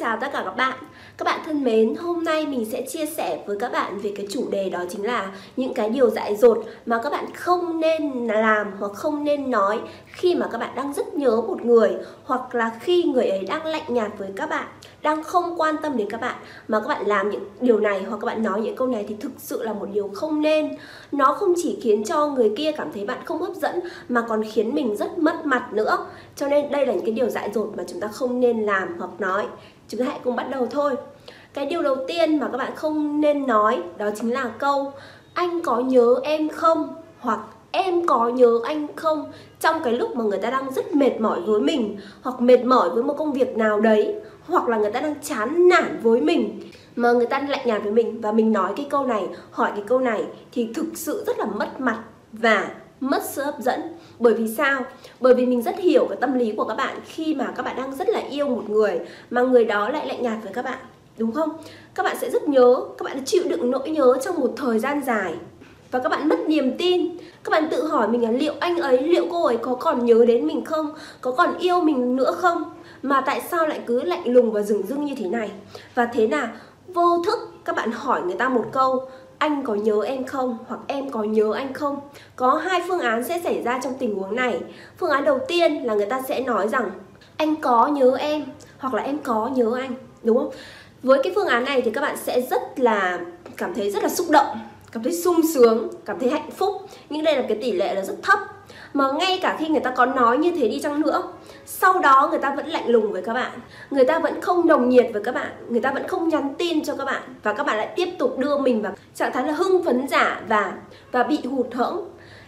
chào tất cả các bạn. Các bạn thân mến, hôm nay mình sẽ chia sẻ với các bạn về cái chủ đề đó chính là những cái điều dại dột mà các bạn không nên làm hoặc không nên nói khi mà các bạn đang rất nhớ một người, hoặc là khi người ấy đang lạnh nhạt với các bạn, đang không quan tâm đến các bạn, mà các bạn làm những điều này hoặc các bạn nói những câu này thì thực sự là một điều không nên. Nó không chỉ khiến cho người kia cảm thấy bạn không hấp dẫn mà còn khiến mình rất mất mặt nữa. Cho nên đây là những cái điều dại dột mà chúng ta không nên làm hoặc nói. Chúng ta hãy cùng bắt đầu thôi. Cái điều đầu tiên mà các bạn không nên nói đó chính là câu "anh có nhớ em không?" hoặc "em có nhớ anh không?" trong cái lúc mà người ta đang rất mệt mỏi với mình, hoặc mệt mỏi với một công việc nào đấy, hoặc là người ta đang chán nản với mình mà người ta lạnh nhạt với mình, và mình nói cái câu này, hỏi cái câu này thì thực sự rất là mất mặt và mất sự hấp dẫn. Bởi vì sao? Bởi vì mình rất hiểu cái tâm lý của các bạn khi mà các bạn đang rất là yêu một người mà người đó lại lạnh nhạt với các bạn, đúng không? Các bạn sẽ rất nhớ, các bạn chịu đựng nỗi nhớ trong một thời gian dài và các bạn mất niềm tin. Các bạn tự hỏi mình là liệu anh ấy, liệu cô ấy có còn nhớ đến mình không? Có còn yêu mình nữa không? Mà tại sao lại cứ lạnh lùng và dửng dưng như thế này? Và thế là vô thức các bạn hỏi người ta một câu "anh có nhớ em không?" hoặc "em có nhớ anh không?" Có hai phương án sẽ xảy ra trong tình huống này. Phương án đầu tiên là người ta sẽ nói rằng "anh có nhớ em" hoặc là "em có nhớ anh", đúng không? Với cái phương án này thì các bạn sẽ rất là cảm thấy rất là xúc động, cảm thấy sung sướng, cảm thấy hạnh phúc. Nhưng đây là cái tỷ lệ là rất thấp. Mà ngay cả khi người ta có nói như thế đi chăng nữa, sau đó người ta vẫn lạnh lùng với các bạn, người ta vẫn không nồng nhiệt với các bạn, người ta vẫn không nhắn tin cho các bạn, và các bạn lại tiếp tục đưa mình vào trạng thái là hưng phấn giả và bị hụt hẫng.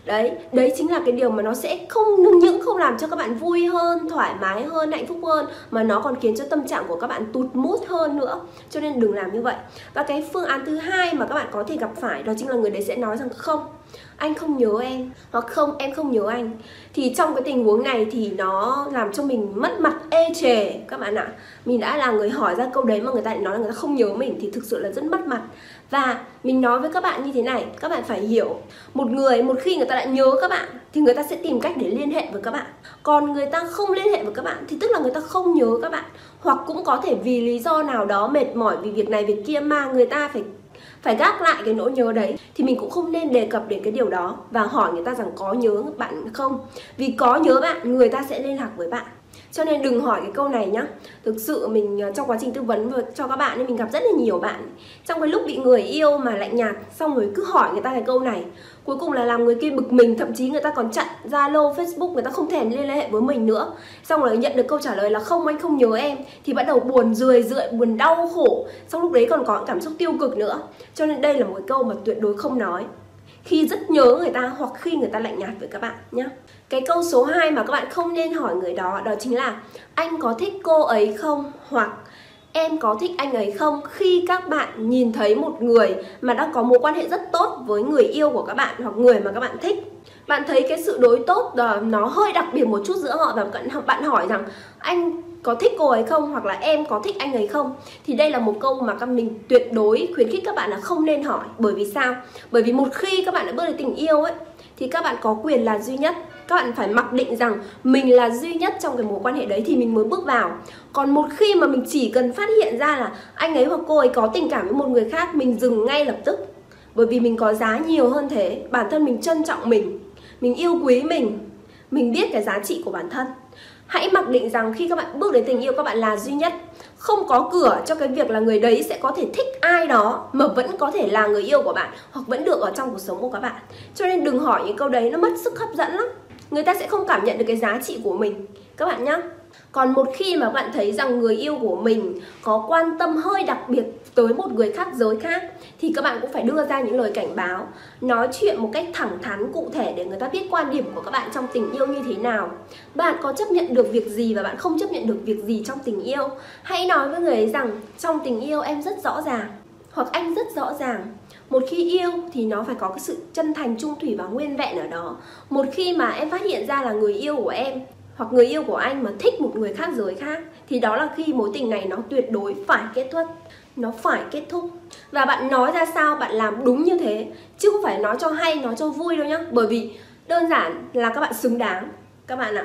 Đấy chính là cái điều mà nó sẽ không những không làm cho các bạn vui hơn, thoải mái hơn, hạnh phúc hơn, mà nó còn khiến cho tâm trạng của các bạn tụt mood hơn nữa. Cho nên đừng làm như vậy. Và cái phương án thứ hai mà các bạn có thể gặp phải đó chính là người đấy sẽ nói rằng "không, anh không nhớ em", hoặc "không, em không nhớ anh". Thì trong cái tình huống này thì nó làm cho mình mất mặt ê chề các bạn ạ. Mình đã là người hỏi ra câu đấy mà người ta lại nói là người ta không nhớ mình thì thực sự là rất mất mặt. Và mình nói với các bạn như thế này, các bạn phải hiểu, một người một khi người ta đã nhớ các bạn thì người ta sẽ tìm cách để liên hệ với các bạn. Còn người ta không liên hệ với các bạn thì tức là người ta không nhớ các bạn, hoặc cũng có thể vì lý do nào đó mệt mỏi vì việc này việc kia mà người ta phải gác lại cái nỗi nhớ đấy. Thì mình cũng không nên đề cập đến cái điều đó và hỏi người ta rằng có nhớ bạn không. Vì có nhớ bạn, người ta sẽ liên lạc với bạn. Cho nên đừng hỏi cái câu này nhá. Thực sự mình trong quá trình tư vấn cho các bạn nên mình gặp rất là nhiều bạn trong cái lúc bị người yêu mà lạnh nhạt, xong rồi cứ hỏi người ta cái câu này, cuối cùng là làm người kia bực mình, thậm chí người ta còn chặn Zalo, Facebook, người ta không thèm liên hệ với mình nữa. Xong rồi nhận được câu trả lời là "không, anh không nhớ em", thì bắt đầu buồn rười rượi, buồn đau khổ, xong lúc đấy còn có cảm xúc tiêu cực nữa. Cho nên đây là một cái câu mà tuyệt đối không nói khi rất nhớ người ta hoặc khi người ta lạnh nhạt với các bạn nhé. Cái câu số 2 mà các bạn không nên hỏi người đó đó chính là "anh có thích cô ấy không?" hoặc "em có thích anh ấy không?" khi các bạn nhìn thấy một người mà đang có mối quan hệ rất tốt với người yêu của các bạn hoặc người mà các bạn thích. Bạn thấy cái sự đối tốt nó hơi đặc biệt một chút giữa họ, và bạn hỏi rằng "anh có thích cô ấy không?" hoặc là "em có thích anh ấy không?" Thì đây là một câu mà mình tuyệt đối khuyến khích các bạn là không nên hỏi. Bởi vì sao? Bởi vì một khi các bạn đã bước đến tình yêu ấy thì các bạn có quyền là duy nhất. Các bạn phải mặc định rằng mình là duy nhất trong cái mối quan hệ đấy thì mình mới bước vào. Còn một khi mà mình chỉ cần phát hiện ra là anh ấy hoặc cô ấy có tình cảm với một người khác, mình dừng ngay lập tức. Bởi vì mình có giá nhiều hơn thế. Bản thân mình trân trọng mình yêu quý mình biết cái giá trị của bản thân. Hãy mặc định rằng khi các bạn bước đến tình yêu, các bạn là duy nhất. Không có cửa cho cái việc là người đấy sẽ có thể thích ai đó mà vẫn có thể là người yêu của bạn, hoặc vẫn được ở trong cuộc sống của các bạn. Cho nên đừng hỏi những câu đấy, nó mất sức hấp dẫn lắm. Người ta sẽ không cảm nhận được cái giá trị của mình các bạn nhé. Còn một khi mà bạn thấy rằng người yêu của mình có quan tâm hơi đặc biệt tới một người khác giới khác thì các bạn cũng phải đưa ra những lời cảnh báo, nói chuyện một cách thẳng thắn cụ thể để người ta biết quan điểm của các bạn trong tình yêu như thế nào. Bạn có chấp nhận được việc gì và bạn không chấp nhận được việc gì trong tình yêu. Hãy nói với người ấy rằng trong tình yêu em rất rõ ràng, hoặc anh rất rõ ràng. Một khi yêu thì nó phải có cái sự chân thành, trung thủy và nguyên vẹn ở đó. Một khi mà em phát hiện ra là người yêu của em hoặc người yêu của anh mà thích một người khác giới khác thì đó là khi mối tình này nó tuyệt đối phải kết thúc. Nó phải kết thúc. Và bạn nói ra sao, bạn làm đúng như thế, chứ không phải nói cho hay, nói cho vui đâu nhá. Bởi vì đơn giản là các bạn xứng đáng các bạn ạ.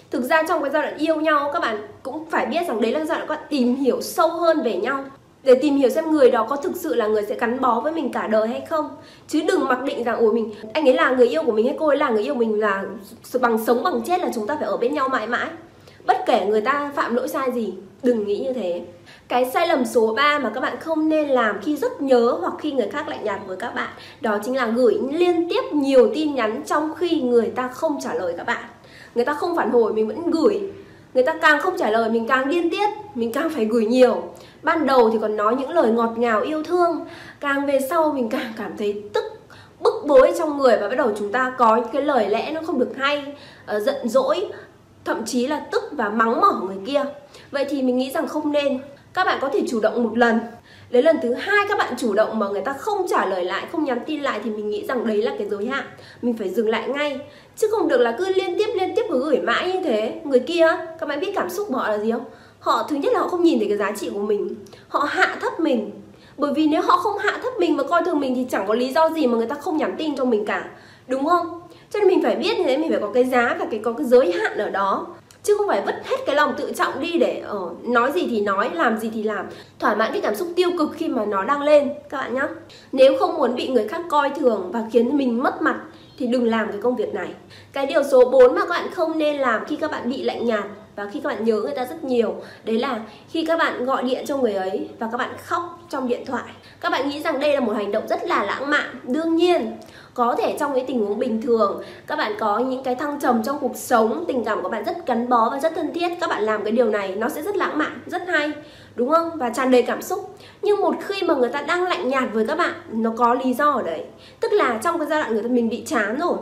Thực ra trong cái giai đoạn yêu nhau, các bạn cũng phải biết rằng đấy là giai đoạn các bạn tìm hiểu sâu hơn về nhau, để tìm hiểu xem người đó có thực sự là người sẽ gắn bó với mình cả đời hay không. Chứ đừng mặc định rằng ủa anh ấy là người yêu của mình hay cô ấy là người yêu mình, là bằng sống bằng chết là chúng ta phải ở bên nhau mãi mãi, bất kể người ta phạm lỗi sai gì. Đừng nghĩ như thế. Cái sai lầm số 3 mà các bạn không nên làm khi rất nhớ hoặc khi người khác lạnh nhạt với các bạn, đó chính là gửi liên tiếp nhiều tin nhắn trong khi người ta không trả lời các bạn. Người ta không phản hồi mình vẫn gửi, người ta càng không trả lời mình càng điên tiết, mình càng phải gửi nhiều. Ban đầu thì còn nói những lời ngọt ngào yêu thương, càng về sau mình càng cảm thấy tức, bức bối trong người, và bắt đầu chúng ta có những cái lời lẽ nó không được hay, giận dỗi, thậm chí là tức và mắng mỏ người kia. Vậy thì mình nghĩ rằng không nên. Các bạn có thể chủ động một lần, đến lần thứ 2 các bạn chủ động mà người ta không trả lời lại, không nhắn tin lại, thì mình nghĩ rằng đấy là cái giới hạn, mình phải dừng lại ngay. Chứ không được là cứ liên tiếp cứ gửi mãi như thế. Người kia, các bạn biết cảm xúc của họ là gì không? Họ thứ nhất là họ không nhìn thấy cái giá trị của mình, họ hạ thấp mình. Bởi vì nếu họ không hạ thấp mình và coi thường mình thì chẳng có lý do gì mà người ta không nhắn tin cho mình cả, đúng không? Cho nên mình phải biết như thế, mình phải có cái giá và có cái giới hạn ở đó. Chứ không phải vứt hết cái lòng tự trọng đi để nói gì thì nói, làm gì thì làm, thỏa mãn cái cảm xúc tiêu cực khi mà nó đang lên các bạn nhé. Nếu không muốn bị người khác coi thường và khiến mình mất mặt thì đừng làm cái công việc này. Cái điều số 4 mà các bạn không nên làm khi các bạn bị lạnh nhạt và khi các bạn nhớ người ta rất nhiều, đấy là khi các bạn gọi điện cho người ấy và các bạn khóc trong điện thoại. Các bạn nghĩ rằng đây là một hành động rất là lãng mạn. Đương nhiên, có thể trong cái tình huống bình thường, các bạn có những cái thăng trầm trong cuộc sống, tình cảm của bạn rất gắn bó và rất thân thiết, các bạn làm cái điều này nó sẽ rất lãng mạn, rất hay, đúng không? Và tràn đầy cảm xúc. Nhưng một khi mà người ta đang lạnh nhạt với các bạn, nó có lý do ở đấy. Tức là trong cái giai đoạn mình bị chán rồi,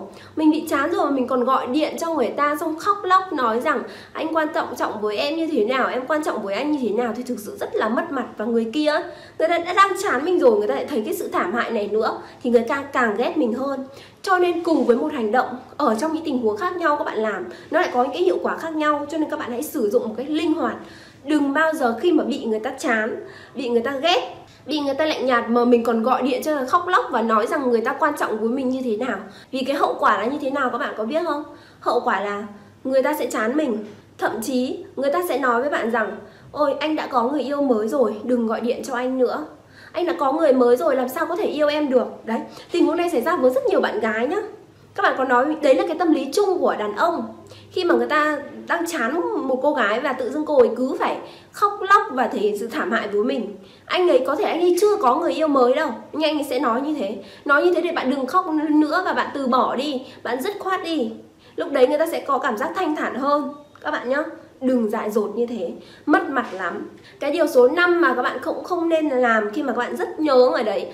mà mình còn gọi điện cho người ta xong khóc lóc nói rằng anh quan trọng với em như thế nào, em quan trọng với anh như thế nào, thì thực sự rất là mất mặt. Và người kia, người ta đã đang chán mình rồi, người ta lại thấy cái sự thảm hại này nữa thì người ta càng ghét mình hơn. Cho nên cùng với một hành động ở trong những tình huống khác nhau các bạn làm, nó lại có những cái hiệu quả khác nhau. Cho nên các bạn hãy sử dụng một cách linh hoạt. Đừng bao giờ khi mà bị người ta chán, bị người ta ghét, bị người ta lạnh nhạt mà mình còn gọi điện cho khóc lóc và nói rằng người ta quan trọng với mình như thế nào. Vì cái hậu quả là như thế nào các bạn có biết không? Hậu quả là người ta sẽ chán mình. Thậm chí người ta sẽ nói với bạn rằng ôi anh đã có người yêu mới rồi, đừng gọi điện cho anh nữa. Anh đã có người mới rồi, làm sao có thể yêu em được. Đấy, tình huống này xảy ra với rất nhiều bạn gái nhá. Các bạn có nói đấy là cái tâm lý chung của đàn ông. Khi mà người ta đang chán một cô gái và tự dưng cô ấy cứ phải khóc lóc và thể hiện sự thảm hại với mình. Anh ấy có thể anh ấy chưa có người yêu mới đâu, nhưng anh ấy sẽ nói như thế. Nói như thế để bạn đừng khóc nữa và bạn từ bỏ đi, bạn dứt khoát đi. Lúc đấy người ta sẽ có cảm giác thanh thản hơn. Các bạn nhá, đừng dại dột như thế, mất mặt lắm. Cái điều số 5 mà các bạn cũng không nên làm khi mà các bạn rất nhớ người đấy,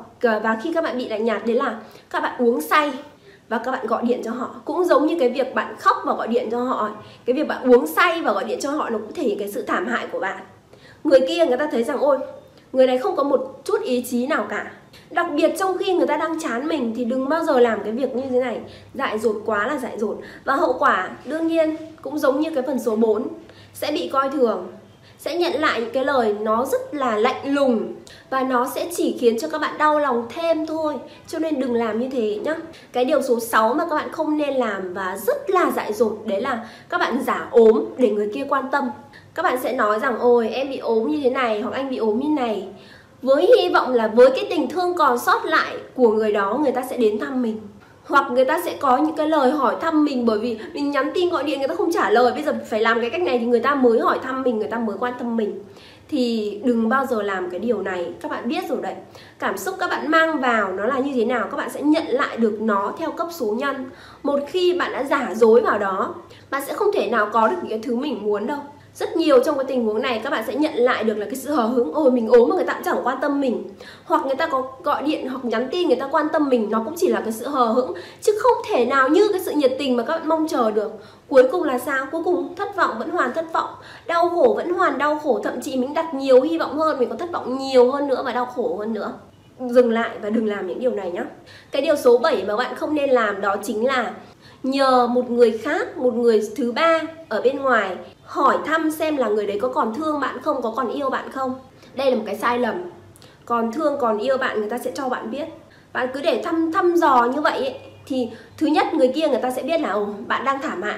và khi các bạn bị lạnh nhạt, đấy là các bạn uống say và các bạn gọi điện cho họ. Cũng giống như cái việc bạn khóc và gọi điện cho họ, cái việc bạn uống say và gọi điện cho họ nó cũng thể hiện cái sự thảm hại của bạn. Người kia người ta thấy rằng ôi, người này không có một chút ý chí nào cả. Đặc biệt trong khi người ta đang chán mình thì đừng bao giờ làm cái việc như thế này. Dại dột quá là dại dột. Và hậu quả đương nhiên cũng giống như cái phần số 4, sẽ bị coi thường, sẽ nhận lại những cái lời nó rất là lạnh lùng, và nó sẽ chỉ khiến cho các bạn đau lòng thêm thôi. Cho nên đừng làm như thế nhá. Cái điều số 6 mà các bạn không nên làm và rất là dại dột, đấy là các bạn giả ốm để người kia quan tâm. Các bạn sẽ nói rằng ôi em bị ốm như thế này, hoặc anh bị ốm như này, với hy vọng là với cái tình thương còn sót lại của người đó, người ta sẽ đến thăm mình. Hoặc người ta sẽ có những cái lời hỏi thăm mình, bởi vì mình nhắn tin gọi điện người ta không trả lời, bây giờ phải làm cái cách này thì người ta mới hỏi thăm mình, người ta mới quan tâm mình. Thì đừng bao giờ làm cái điều này. Các bạn biết rồi đấy, cảm xúc các bạn mang vào nó là như thế nào, các bạn sẽ nhận lại được nó theo cấp số nhân. Một khi bạn đã giả dối vào đó, bạn sẽ không thể nào có được những cái thứ mình muốn đâu. Rất nhiều trong cái tình huống này các bạn sẽ nhận lại được là cái sự hờ hững. Ôi mình ốm mà người ta cũng chẳng quan tâm mình. Hoặc người ta có gọi điện hoặc nhắn tin người ta quan tâm mình, nó cũng chỉ là cái sự hờ hững, chứ không thể nào như cái sự nhiệt tình mà các bạn mong chờ được. Cuối cùng là sao? Cuối cùng thất vọng vẫn hoàn thất vọng, đau khổ vẫn hoàn đau khổ. Thậm chí mình đặt nhiều hy vọng hơn, mình có thất vọng nhiều hơn nữa và đau khổ hơn nữa. Dừng lại và đừng làm những điều này nhé. Cái điều số 7 mà bạn không nên làm đó chính là nhờ một người khác, một người thứ ba ở bên ngoài hỏi thăm xem là người đấy có còn thương bạn không, có còn yêu bạn không. Đây là một cái sai lầm. Còn thương, còn yêu bạn, người ta sẽ cho bạn biết. Bạn cứ để thăm dò như vậy ấy, thì thứ nhất người kia người ta sẽ biết là bạn đang thảm hại,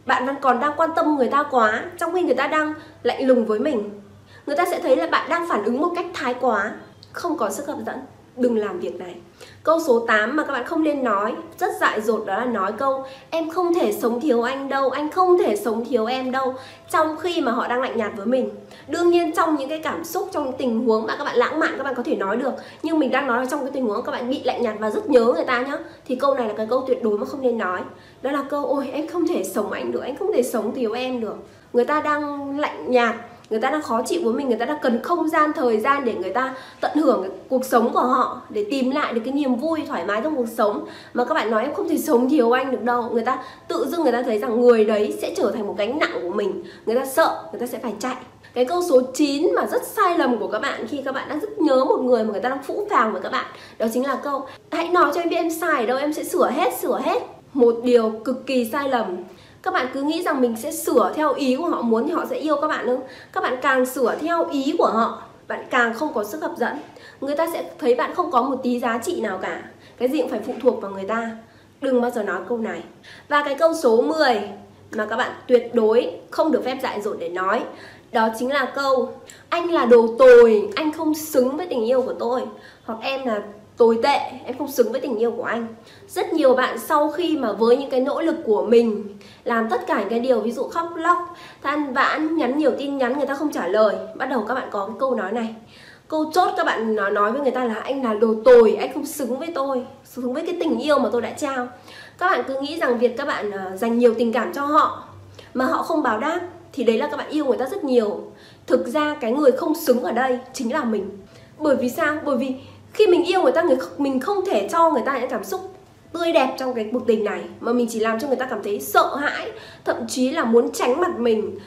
bạn vẫn còn đang quan tâm người ta quá, trong khi người ta đang lạnh lùng với mình. Người ta sẽ thấy là bạn đang phản ứng một cách thái quá, không có sức hấp dẫn. Đừng làm việc này. Câu số 8 mà các bạn không nên nói, rất dại dột, đó là nói câu em không thể sống thiếu anh đâu, anh không thể sống thiếu em đâu, trong khi mà họ đang lạnh nhạt với mình. Đương nhiên trong những cái cảm xúc, trong tình huống mà các bạn lãng mạn các bạn có thể nói được, nhưng mình đang nói là trong cái tình huống các bạn bị lạnh nhạt và rất nhớ người ta nhá, thì câu này là cái câu tuyệt đối mà không nên nói. Đó là câu ôi em không thể sống anh được, anh không thể sống thiếu em được. Người ta đang lạnh nhạt, người ta đang khó chịu với mình, người ta đang cần không gian, thời gian để người ta tận hưởng cái cuộc sống của họ, để tìm lại được cái niềm vui, thoải mái trong cuộc sống. Mà các bạn nói em không thể sống thiếu anh được đâu, người ta tự dưng người ta thấy rằng người đấy sẽ trở thành một gánh nặng của mình. Người ta sợ, người ta sẽ phải chạy. Cái câu số 9 mà rất sai lầm của các bạn khi các bạn đang rất nhớ một người mà người ta đang phũ phàng với các bạn, đó chính là câu hãy nói cho em biết em sai ở đâu, em sẽ sửa hết. Một điều cực kỳ sai lầm. Các bạn cứ nghĩ rằng mình sẽ sửa theo ý của họ muốn thì họ sẽ yêu các bạn không? Các bạn càng sửa theo ý của họ, bạn càng không có sức hấp dẫn. Người ta sẽ thấy bạn không có một tí giá trị nào cả. Cái gì cũng phải phụ thuộc vào người ta. Đừng bao giờ nói câu này. Và cái câu số 10 mà các bạn tuyệt đối không được phép dại dột để nói, đó chính là câu anh là đồ tồi, anh không xứng với tình yêu của tôi. Hoặc em là tồi tệ, em không xứng với tình yêu của anh. Rất nhiều bạn sau khi mà với những cái nỗ lực của mình làm tất cả những cái điều, ví dụ khóc lóc, than vãn, nhắn nhiều tin nhắn người ta không trả lời, bắt đầu các bạn có cái câu nói này. Câu chốt các bạn nói với người ta là anh là đồ tồi, anh không xứng với tôi, xứng với cái tình yêu mà tôi đã trao. Các bạn cứ nghĩ rằng việc các bạn dành nhiều tình cảm cho họ mà họ không báo đáp thì đấy là các bạn yêu người ta rất nhiều. Thực ra cái người không xứng ở đây chính là mình. Bởi vì sao? Bởi vì khi mình yêu người ta, mình không thể cho người ta những cảm xúc tươi đẹp trong cái cuộc tình này, mà mình chỉ làm cho người ta cảm thấy sợ hãi, thậm chí là muốn tránh mặt mình,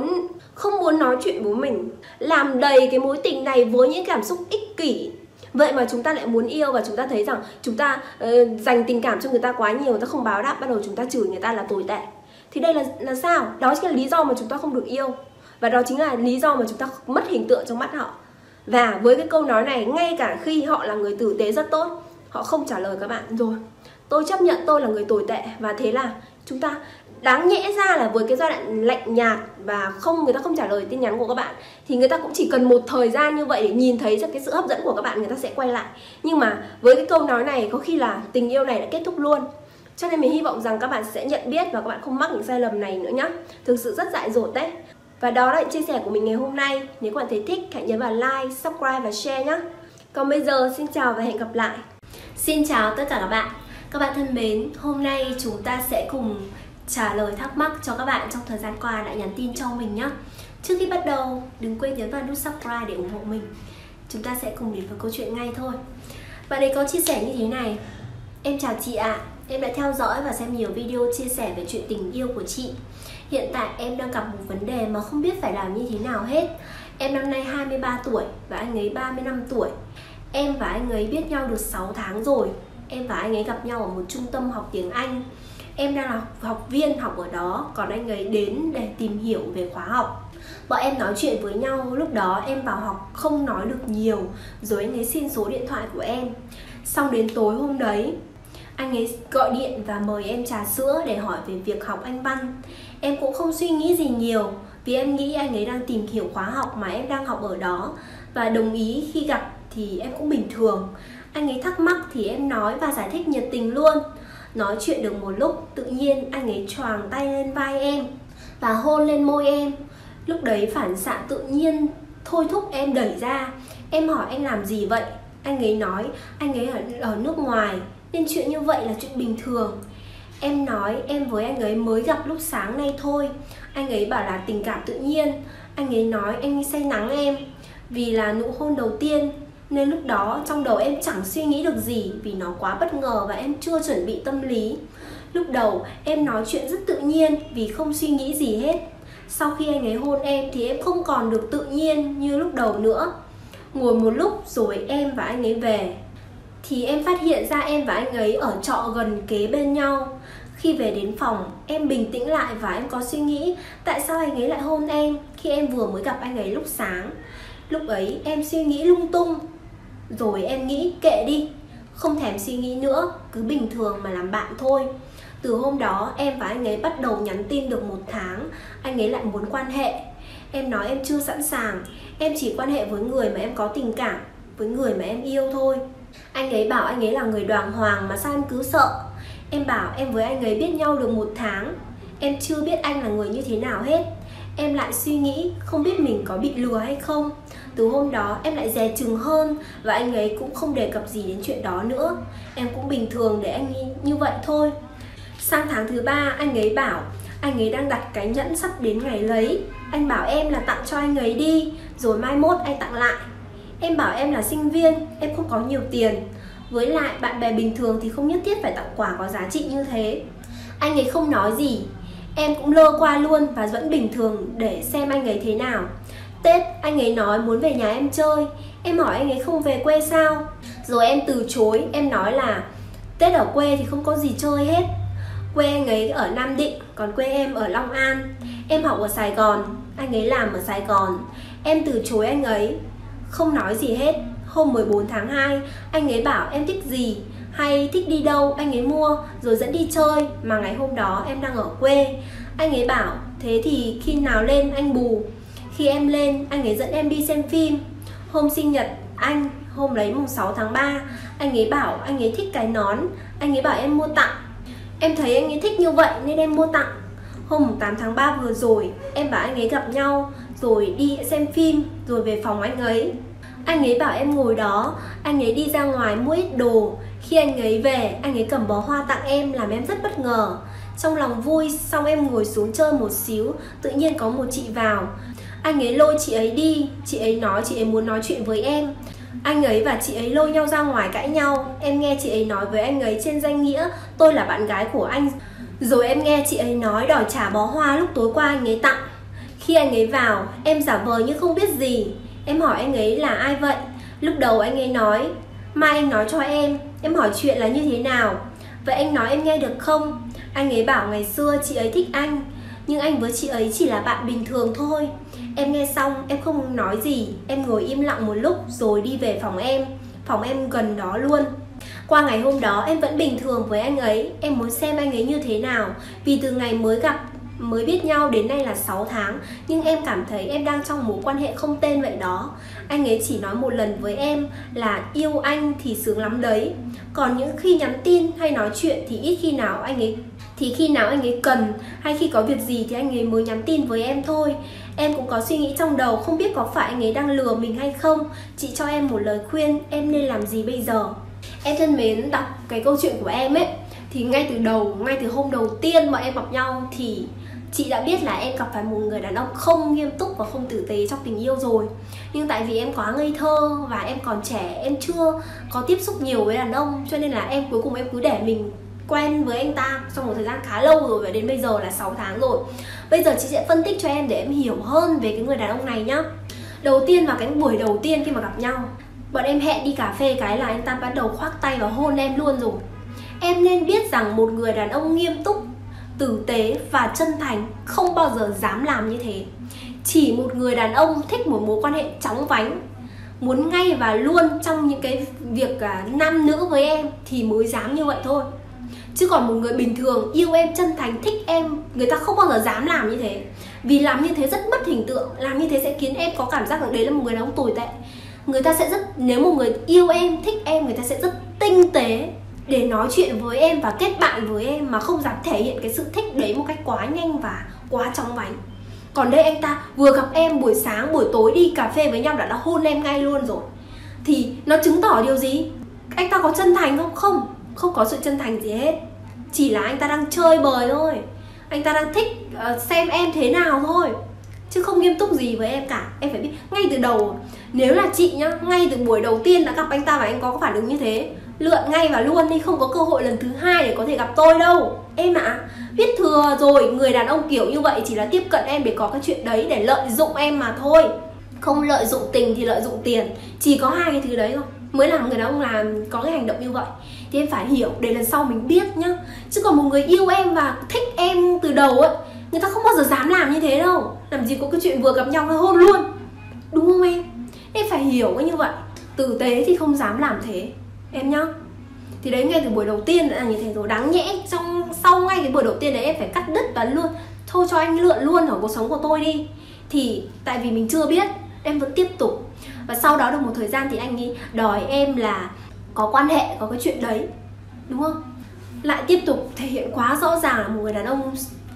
không muốn nói chuyện với mình, làm đầy cái mối tình này với những cảm xúc ích kỷ. Vậy mà chúng ta lại muốn yêu, và chúng ta thấy rằng chúng ta dành tình cảm cho người ta quá nhiều, người ta không báo đáp, bắt đầu chúng ta chửi người ta là tồi tệ. Thì đây là sao? Đó chính là lý do mà chúng ta không được yêu, và đó chính là lý do mà chúng ta mất hình tượng trong mắt họ. Và với cái câu nói này, ngay cả khi họ là người tử tế rất tốt, họ không trả lời các bạn rồi, tôi chấp nhận tôi là người tồi tệ. Và thế là chúng ta đáng nhẽ ra là với cái giai đoạn lạnh nhạt và người ta không trả lời tin nhắn của các bạn, thì người ta cũng chỉ cần một thời gian như vậy để nhìn thấy ra cái sự hấp dẫn của các bạn, người ta sẽ quay lại. Nhưng mà với cái câu nói này có khi là tình yêu này đã kết thúc luôn. Cho nên mình hy vọng rằng các bạn sẽ nhận biết và các bạn không mắc những sai lầm này nữa nhá. Thực sự rất dại dột đấy. Và đó là những chia sẻ của mình ngày hôm nay. Nếu các bạn thấy thích, hãy nhấn vào like, subscribe và share nhé. Còn bây giờ, xin chào và hẹn gặp lại. Xin chào tất cả các bạn. Các bạn thân mến, hôm nay chúng ta sẽ cùng trả lời thắc mắc cho các bạn trong thời gian qua đã nhắn tin cho mình nhé. Trước khi bắt đầu, đừng quên nhấn vào nút subscribe để ủng hộ mình. Chúng ta sẽ cùng đến với câu chuyện ngay thôi. Bạn ấy có chia sẻ như thế này. Em chào chị ạ. Em đã theo dõi và xem nhiều video chia sẻ về chuyện tình yêu của chị. Hiện tại em đang gặp một vấn đề mà không biết phải làm như thế nào hết. Em năm nay 23 tuổi và anh ấy 35 tuổi. Em và anh ấy biết nhau được 6 tháng rồi. Em và anh ấy gặp nhau ở một trung tâm học tiếng Anh. Em đang là học viên học ở đó, còn anh ấy đến để tìm hiểu về khóa học. Bọn em nói chuyện với nhau, lúc đó em vào học không nói được nhiều, rồi anh ấy xin số điện thoại của em. Xong đến tối hôm đấy, anh ấy gọi điện và mời em trà sữa để hỏi về việc học Anh văn. Em cũng không suy nghĩ gì nhiều, vì em nghĩ anh ấy đang tìm hiểu khóa học mà em đang học ở đó, và đồng ý khi gặp thì em cũng bình thường. Anh ấy thắc mắc thì em nói và giải thích nhiệt tình luôn. Nói chuyện được một lúc, tự nhiên anh ấy choàng tay lên vai em và hôn lên môi em. Lúc đấy phản xạ tự nhiên thôi thúc em đẩy ra. Em hỏi anh làm gì vậy? Anh ấy nói anh ấy ở nước ngoài nên chuyện như vậy là chuyện bình thường. Em nói em với anh ấy mới gặp lúc sáng nay thôi. Anh ấy bảo là tình cảm tự nhiên. Anh ấy nói anh ấy say nắng em vì là nụ hôn đầu tiên, nên lúc đó trong đầu em chẳng suy nghĩ được gì, vì nó quá bất ngờ và em chưa chuẩn bị tâm lý. Lúc đầu em nói chuyện rất tự nhiên vì không suy nghĩ gì hết. Sau khi anh ấy hôn em thì em không còn được tự nhiên như lúc đầu nữa. Ngồi một lúc rồi em và anh ấy về, thì em phát hiện ra em và anh ấy ở trọ gần kế bên nhau. Khi về đến phòng, em bình tĩnh lại và em có suy nghĩ tại sao anh ấy lại hôn em khi em vừa mới gặp anh ấy lúc sáng. Lúc ấy em suy nghĩ lung tung, rồi em nghĩ kệ đi, không thèm suy nghĩ nữa, cứ bình thường mà làm bạn thôi. Từ hôm đó em và anh ấy bắt đầu nhắn tin được 1 tháng, anh ấy lại muốn quan hệ. Em nói em chưa sẵn sàng, em chỉ quan hệ với người mà em có tình cảm, với người mà em yêu thôi. Anh ấy bảo anh ấy là người đàng hoàng mà sao em cứ sợ. Em bảo em với anh ấy biết nhau được 1 tháng, em chưa biết anh là người như thế nào hết. Em lại suy nghĩ không biết mình có bị lừa hay không. Từ hôm đó em lại dè chừng hơn và anh ấy cũng không đề cập gì đến chuyện đó nữa. Em cũng bình thường để anh ấy như vậy thôi. Sang tháng thứ 3 anh ấy bảo anh ấy đang đặt cái nhẫn sắp đến ngày lấy. Anh bảo em là tặng cho anh ấy đi, rồi mai mốt anh tặng lại. Em bảo em là sinh viên, em không có nhiều tiền. Với lại bạn bè bình thường thì không nhất thiết phải tặng quà có giá trị như thế. Anh ấy không nói gì. Em cũng lơ qua luôn và vẫn bình thường để xem anh ấy thế nào. Tết anh ấy nói muốn về nhà em chơi. Em hỏi anh ấy không về quê sao. Rồi em từ chối, em nói là Tết ở quê thì không có gì chơi hết. Quê anh ấy ở Nam Định, còn quê em ở Long An. Em học ở Sài Gòn, anh ấy làm ở Sài Gòn. Em từ chối anh ấy, không nói gì hết. Hôm 14 tháng 2, anh ấy bảo em thích gì hay thích đi đâu anh ấy mua rồi dẫn đi chơi. Mà ngày hôm đó em đang ở quê. Anh ấy bảo thế thì khi nào lên anh bù. Khi em lên, anh ấy dẫn em đi xem phim. Hôm sinh nhật anh, hôm đấy mùng 6 tháng 3, anh ấy bảo anh ấy thích cái nón. Anh ấy bảo em mua tặng. Em thấy anh ấy thích như vậy nên em mua tặng. Hôm 8 tháng 3 vừa rồi, em bảo anh ấy gặp nhau, rồi đi xem phim, rồi về phòng anh ấy. Anh ấy bảo em ngồi đó, anh ấy đi ra ngoài mua ít đồ. Khi anh ấy về, anh ấy cầm bó hoa tặng em làm em rất bất ngờ. Trong lòng vui, xong em ngồi xuống chơi một xíu, tự nhiên có một chị vào. Anh ấy lôi chị ấy đi, chị ấy nói chị ấy muốn nói chuyện với em. Anh ấy và chị ấy lôi nhau ra ngoài cãi nhau. Em nghe chị ấy nói với anh ấy trên danh nghĩa tôi là bạn gái của anh. Rồi em nghe chị ấy nói đòi trả bó hoa lúc tối qua anh ấy tặng. Khi anh ấy vào, em giả vờ như không biết gì. Em hỏi anh ấy là ai vậy. Lúc đầu anh ấy nói mai anh nói cho em. Em hỏi chuyện là như thế nào. Vậy anh nói em nghe được không? Anh ấy bảo ngày xưa chị ấy thích anh, nhưng anh với chị ấy chỉ là bạn bình thường thôi. Em nghe xong em không nói gì. Em ngồi im lặng một lúc rồi đi về phòng em. Phòng em gần đó luôn. Qua ngày hôm đó em vẫn bình thường với anh ấy. Em muốn xem anh ấy như thế nào. Vì từ ngày mới gặp, mới biết nhau đến nay là 6 tháng. Nhưng em cảm thấy em đang trong mối quan hệ không tên vậy đó. Anh ấy chỉ nói một lần với em là yêu anh thì sướng lắm đấy. Còn những khi nhắn tin hay nói chuyện thì ít khi nào anh ấy cần, hay khi có việc gì thì anh ấy mới nhắn tin với em thôi. Em cũng có suy nghĩ trong đầu không biết có phải anh ấy đang lừa mình hay không. Chị cho em một lời khuyên em nên làm gì bây giờ. Em thân mến, đọc cái câu chuyện của em ấy thì ngay từ hôm đầu tiên bọn em gặp nhau thì chị đã biết là em gặp phải một người đàn ông không nghiêm túc và không tử tế trong tình yêu rồi. Nhưng tại vì em quá ngây thơ và em còn trẻ, em chưa có tiếp xúc nhiều với đàn ông, cho nên là em cuối cùng em cứ để mình quen với anh ta trong một thời gian khá lâu rồi, và đến bây giờ là 6 tháng rồi. Bây giờ chị sẽ phân tích cho em để em hiểu hơn về cái người đàn ông này nhá. Đầu tiên vào cái buổi đầu tiên khi mà gặp nhau, bọn em hẹn đi cà phê cái là anh ta bắt đầu khoác tay và hôn em luôn rồi. Em nên biết rằng một người đàn ông nghiêm túc, tử tế và chân thành không bao giờ dám làm như thế. Chỉ một người đàn ông thích một mối quan hệ chóng vánh, muốn ngay và luôn trong những cái việc nam nữ với em thì mới dám như vậy thôi. Chứ còn một người bình thường yêu em chân thành, thích em, người ta không bao giờ dám làm như thế. Vì làm như thế rất mất hình tượng. Làm như thế sẽ khiến em có cảm giác rằng đấy là một người đàn ông tồi tệ. Người ta sẽ nếu một người yêu em, thích em, người ta sẽ rất tinh tế để nói chuyện với em và kết bạn với em, mà không dám thể hiện cái sự thích đấy một cách quá nhanh và quá chóng vánh. Còn đây anh ta vừa gặp em buổi sáng, buổi tối đi cà phê với nhau đã hôn em ngay luôn rồi. Thì nó chứng tỏ điều gì? Anh ta có chân thành không? Không có sự chân thành gì hết. Chỉ là anh ta đang chơi bời thôi. Anh ta đang thích xem em thế nào thôi, chứ không nghiêm túc gì với em cả. Em phải biết ngay từ đầu. Nếu là chị nhá, ngay từ buổi đầu tiên đã gặp anh ta và anh có phản ứng như thế, lượn ngay và luôn đi, không có cơ hội lần thứ hai để có thể gặp tôi đâu em ạ. Biết thừa rồi, người đàn ông kiểu như vậy chỉ là tiếp cận em để có cái chuyện đấy, để lợi dụng em mà thôi. Không lợi dụng tình thì lợi dụng tiền. Chỉ có hai cái thứ đấy thôi mới làm người đàn ông làm có cái hành động như vậy. Thì em phải hiểu để lần sau mình biết nhá. Chứ còn một người yêu em và thích em từ đầu ấy, người ta không bao giờ dám làm như thế đâu. Làm gì có cái chuyện vừa gặp nhau hay hôn luôn, đúng không em? Em phải hiểu cái như vậy. Tử tế thì không dám làm thế em nhá. Thì đấy, ngay từ buổi đầu tiên đã là như thế rồi. Đáng nhẽ sau ngay cái buổi đầu tiên đấy em phải cắt đứt và luôn thôi cho anh lượn luôn ở cuộc sống của tôi đi. Thì tại vì mình chưa biết, em vẫn tiếp tục. Và sau đó được một thời gian thì anh ấy đòi em là có quan hệ, có cái chuyện đấy, đúng không? Lại tiếp tục thể hiện quá rõ ràng là một người đàn ông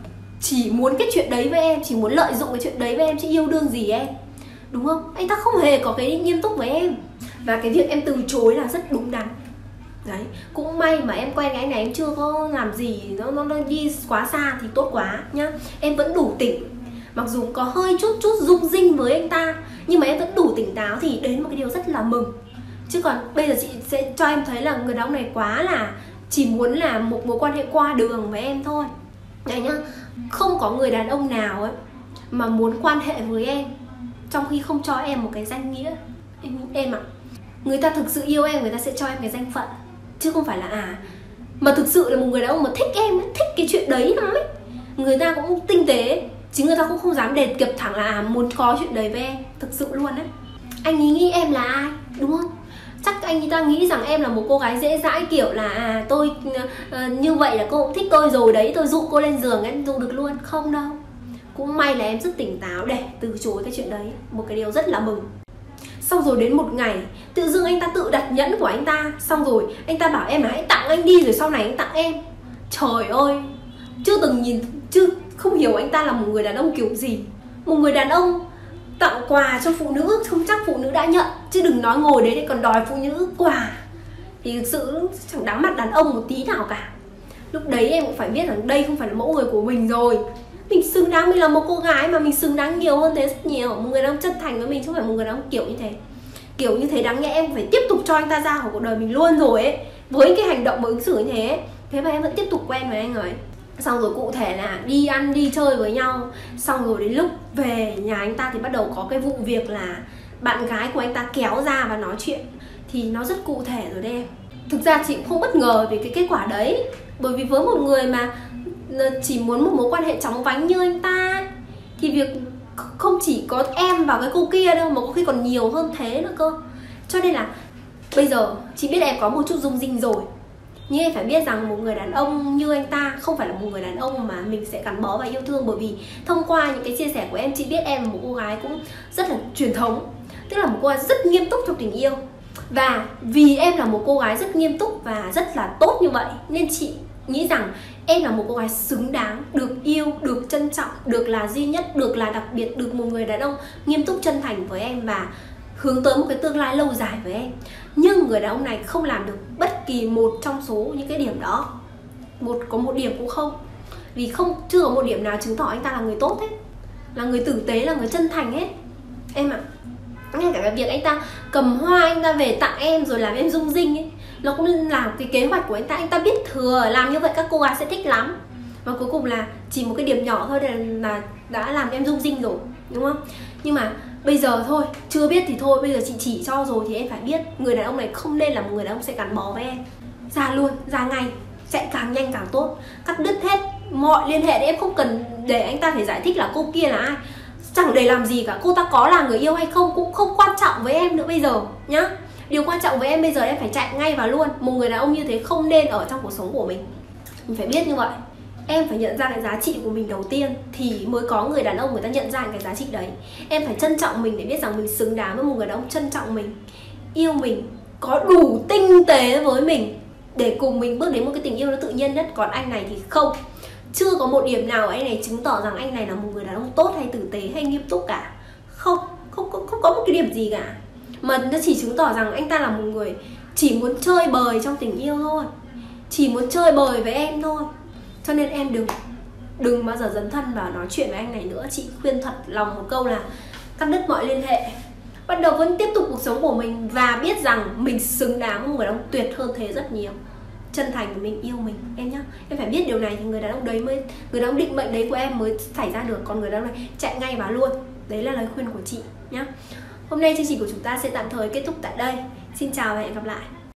chỉ muốn cái chuyện đấy với em, chỉ muốn lợi dụng cái chuyện đấy với em, chứ yêu đương gì em, đúng không? Anh ta không hề có cái nghiêm túc với em. Và cái việc em từ chối là rất đúng đắn. Đấy, cũng may mà em quen cái anh này em chưa có làm gì nó đi quá xa thì tốt quá nhá. Em vẫn đủ tỉnh, mặc dù có hơi chút rung rinh với anh ta, nhưng mà em vẫn đủ tỉnh táo, thì đến một cái điều rất là mừng. Chứ còn bây giờ chị sẽ cho em thấy là người đàn ông này quá là chỉ muốn là một mối quan hệ qua đường với em thôi. Đấy nhá, không có người đàn ông nào ấy mà muốn quan hệ với em trong khi không cho em một cái danh nghĩa. Em ạ, người ta thực sự yêu em, người ta sẽ cho em cái danh phận, chứ không phải là mà thực sự là một người đàn ông mà thích em, thích cái chuyện đấy lắm ấy, người ta cũng tinh tế, chứ người ta cũng không dám đề cập thẳng là muốn có chuyện đấy với em. Thực sự luôn đấy. Anh ấy nghĩ em là ai, đúng không? Chắc anh ta nghĩ rằng em là một cô gái dễ dãi, kiểu là tôi như vậy là cô cũng thích tôi rồi đấy, tôi dụ cô lên giường em dụ được luôn. Không đâu. Cũng may là em rất tỉnh táo để từ chối cái chuyện đấy, một cái điều rất là mừng. Xong rồi đến một ngày tự dưng anh ta tự đặt nhẫn của anh ta, xong rồi anh ta bảo em là hãy tặng anh đi rồi sau này anh tặng em. Trời ơi, chưa từng nhìn, không hiểu anh ta là một người đàn ông kiểu gì. Một người đàn ông tặng quà cho phụ nữ, không chắc phụ nữ đã nhận, chứ đừng nói ngồi đấy để còn đòi phụ nữ quà. Thì thực sự chẳng đáng mặt đàn ông một tí nào cả. Lúc đấy em cũng phải biết rằng đây không phải là mẫu người của mình rồi. Mình xứng đáng, mình là một cô gái mà mình xứng đáng nhiều hơn thế rất nhiều. Một người đàn ông chân thành với mình chứ không phải một người đàn ông kiểu như thế. Kiểu như thế đáng nhẽ em phải tiếp tục cho anh ta ra khỏi cuộc đời mình luôn rồi ấy, với cái hành động và ứng xử như thế ấy. Thế mà em vẫn tiếp tục quen với anh ấy. Xong rồi cụ thể là đi ăn đi chơi với nhau. Xong rồi đến lúc về nhà anh ta thì bắt đầu có cái vụ việc là bạn gái của anh ta kéo ra và nói chuyện. Thì nó rất cụ thể rồi đấy em. Thực ra chị cũng không bất ngờ về cái kết quả đấy, bởi vì với một người mà chỉ muốn một mối quan hệ chóng vánh như anh ta thì việc không chỉ có em và cái cô kia đâu, mà có khi còn nhiều hơn thế nữa cơ. Cho nên là bây giờ chị biết em có một chút rung rinh rồi, nhưng em phải biết rằng một người đàn ông như anh ta không phải là một người đàn ông mà mình sẽ gắn bó và yêu thương. Bởi vì thông qua những cái chia sẻ của em, chị biết em là một cô gái cũng rất là truyền thống, tức là một cô gái rất nghiêm túc trong tình yêu. Và vì em là một cô gái rất nghiêm túc và rất là tốt như vậy, nên chị nghĩ rằng em là một cô gái xứng đáng được yêu, được trân trọng, được là duy nhất, được là đặc biệt, được một người đàn ông nghiêm túc chân thành với em và hướng tới một cái tương lai lâu dài với em. Nhưng người đàn ông này không làm được bất kỳ một trong số những cái điểm đó. Có một điểm cũng không. Vì chưa có một điểm nào chứng tỏ anh ta là người tốt hết, là người tử tế, là người chân thành hết. Em ạ, ngay cả cái việc anh ta cầm hoa anh ta về tặng em rồi làm em rung rinh ấy, nó cũng là cái kế hoạch của anh ta biết thừa làm như vậy các cô gái sẽ thích lắm. Và cuối cùng là chỉ một cái điểm nhỏ thôi là đã làm em rung rinh rồi, đúng không? Nhưng mà bây giờ thôi, chưa biết thì thôi, bây giờ chị chỉ cho rồi thì em phải biết người đàn ông này không nên là một người đàn ông sẽ gắn bó với em. Ra luôn, ra ngay, sẽ càng nhanh càng tốt. Cắt đứt hết mọi liên hệ, em không cần để anh ta phải giải thích là cô kia là ai, chẳng để làm gì cả. Cô ta có là người yêu hay không cũng không quan trọng với em nữa bây giờ nhá. Điều quan trọng với em bây giờ em phải chạy ngay vào luôn. Một người đàn ông như thế không nên ở trong cuộc sống của mình. Mình phải biết như vậy. Em phải nhận ra cái giá trị của mình đầu tiên thì mới có người đàn ông người ta nhận ra cái giá trị đấy. Em phải trân trọng mình để biết rằng mình xứng đáng với một người đàn ông trân trọng mình, yêu mình, có đủ tinh tế với mình để cùng mình bước đến một cái tình yêu nó tự nhiên nhất. Còn anh này thì không. Chưa có một điểm nào anh này chứng tỏ rằng anh này là một người đàn ông tốt hay tử tế hay nghiêm túc cả. Không có một cái điểm gì cả. Mà nó chỉ chứng tỏ rằng anh ta là một người chỉ muốn chơi bời trong tình yêu thôi, chỉ muốn chơi bời với em thôi. Cho nên em đừng bao giờ dấn thân vào nói chuyện với anh này nữa. Chị khuyên thật lòng một câu là cắt đứt mọi liên hệ, bắt đầu vẫn tiếp tục cuộc sống của mình và biết rằng mình xứng đáng với một người đàn ông tuyệt hơn thế rất nhiều, chân thành với mình, yêu mình em nhá. Em phải biết điều này thì người đàn ông đấy mới, người đàn ông định mệnh đấy của em mới xảy ra được. Còn người đàn ông này chạy ngay vào luôn. Đấy là lời khuyên của chị nhá. Hôm nay chương trình của chúng ta sẽ tạm thời kết thúc tại đây. Xin chào và hẹn gặp lại.